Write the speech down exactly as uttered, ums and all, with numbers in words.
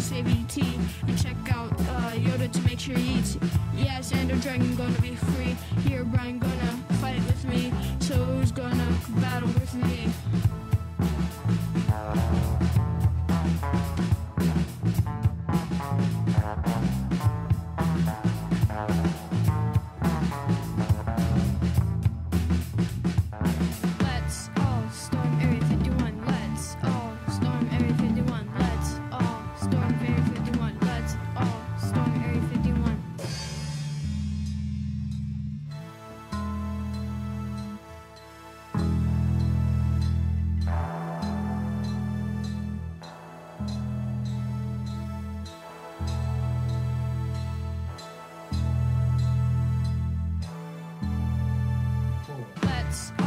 save E T and check out uh, Yoda to make sure he eats. Yes, Ender Dragon gonna be free. Here, Brian gonna fight with me. So who's gonna battle with me? Let's all storm Area fifty-one. Let's all storm Area fifty-one. Let's all storm Area fifty-one. Let's all storm Area fifty-one. Let's